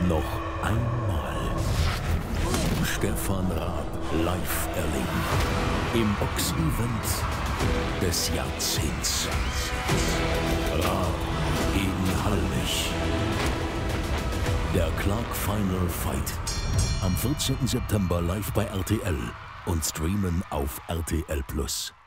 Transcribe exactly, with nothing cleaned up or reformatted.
Noch einmal Stefan Raab live erleben. Im Box-Event des Jahrzehnts. Raab gegen Halmich. Der Clark Final Fight. Am vierzehnten September live bei R T L und streamen auf R T L Plus.